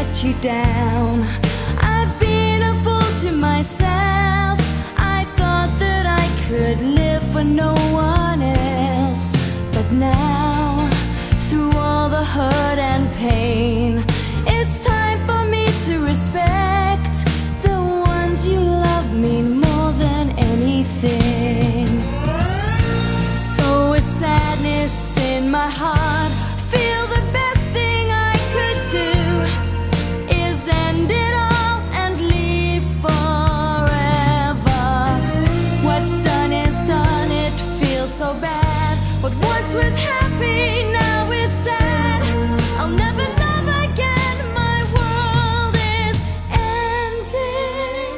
let you down. I've been a fool to myself. I thought that I could live for no one else. But now, through all the hurt and pain, it's time for me to respect the ones you love me more than anything. So with sadness in my heart, feel the best thing I could do is end it all and leave forever. What's done is done, it feels so bad. What once was happy now is sad. I'll never love again, my world is ending.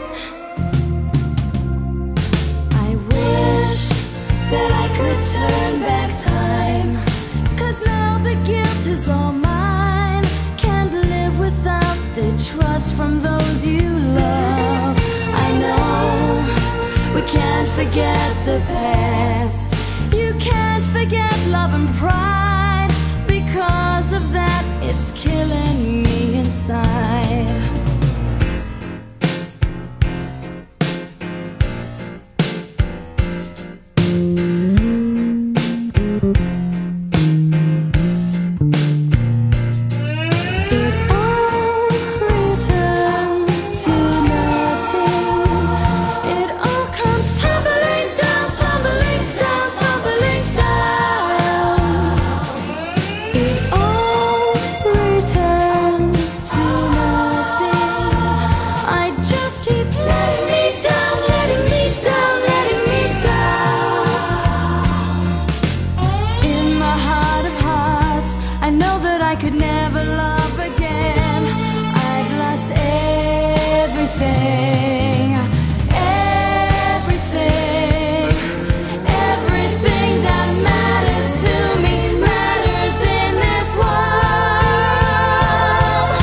I wish that I could turn back time, 'cause now the guilt is all mine. Can't live without the trust from those you love. I know we can't forget the past. You can't forget love and pride. Because of that, it's killing me inside. I could never love again. I've lost everything, everything, everything that matters to me, matters in this world.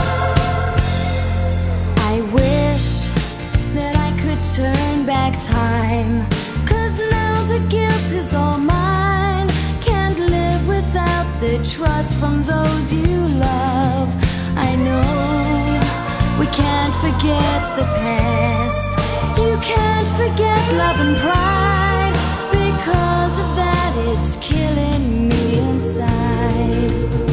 I wish that I could turn back time, 'cause now the guilt is all mine. Can't live without the trust from those you love. I know we can't forget the past. You can't forget love and pride. Because of that, it's killing me inside.